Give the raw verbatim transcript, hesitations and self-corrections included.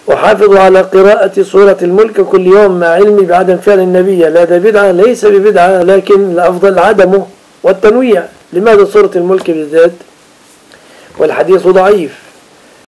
وحافظوا على قراءة سورة الملك كل يوم مع علمي بعدم فعل النبي. لا ده بدعة، ليس ببدعة، لكن الأفضل عدمه والتنويع. لماذا سورة الملك بالذات؟ والحديث ضعيف.